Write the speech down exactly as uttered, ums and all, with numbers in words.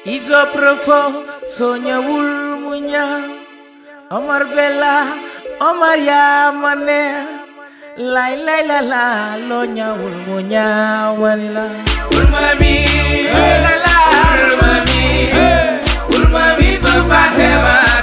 Isoprofo soñawul mu ñaaw Omar Bella Omar yaa ma neex lay lay la la loo ñaawul mu ñaaw wali la bul mami la la bul mami bul mami ba fàtte ma